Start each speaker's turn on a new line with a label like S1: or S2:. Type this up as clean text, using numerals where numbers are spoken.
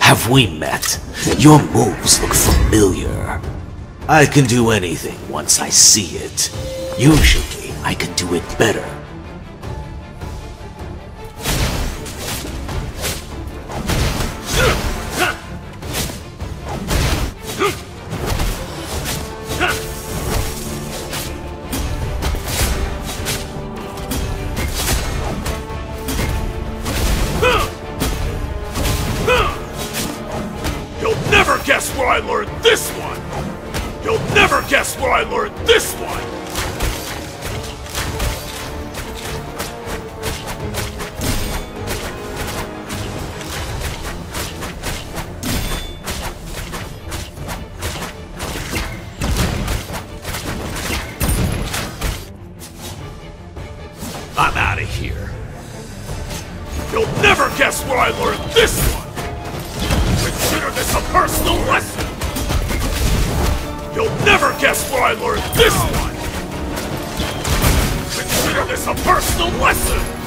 S1: Have we met? Your moves look familiar. I can do anything once I see it. Usually, I can do it better.
S2: You'll never guess where I learned this one! You'll never guess where I learned this one! I'm out of here. You'll never guess where I learned this one! Consider this a personal lesson! You'll never guess where I learned this one! Consider this a personal lesson!